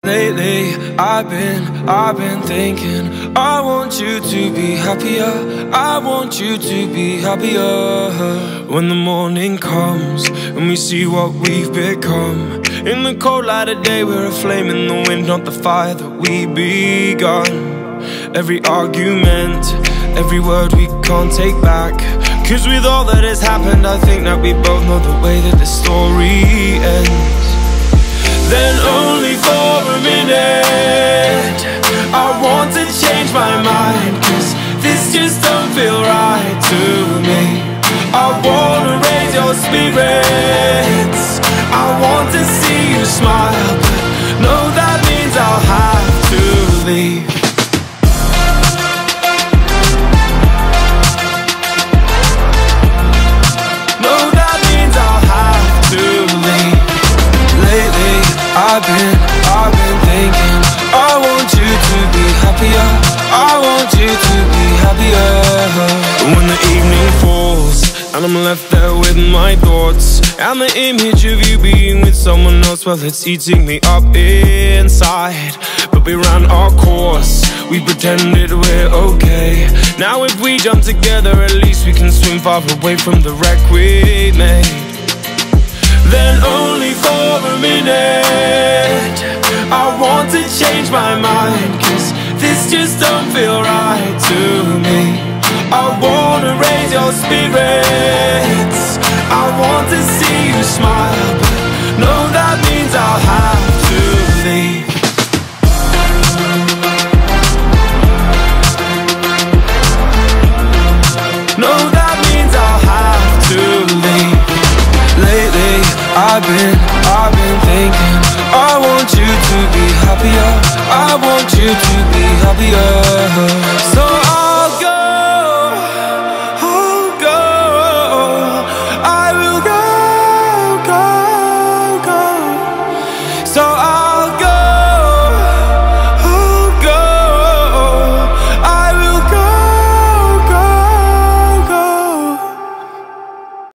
Lately, I've been thinking, I want you to be happier, I want you to be happier. When the morning comes and we see what we've become, in the cold light of day we're a flame in the wind, not the fire that we begun. Every argument, every word we can't take back, 'cause with all that has happened I think that we both know the way that the story ends. Then only for a minute I want to change my mind, 'cause this just don't feel right to me. I wanna raise your spirits, I want to see you smile, but no, that means I'll have to leave. No, that means I'll have to leave. Lately, I've been thinking, I want you to be happier, I want you to be happier. When the evening falls and I'm left there with my thoughts, and the image of you being with someone else, well, it's eating me up inside. But we ran our course, we pretended we're okay. Now if we jump together, at least we can swim far away from the wreck we made. Then only for a minute I want to change my mind, 'cause this just don't feel right to me. I wanna raise your spirits, I want to see you smile, but no, that means I'll have to leave. No, that means I'll have to leave. Lately, I've been thinking, I want you to be happier, I want you to be happier.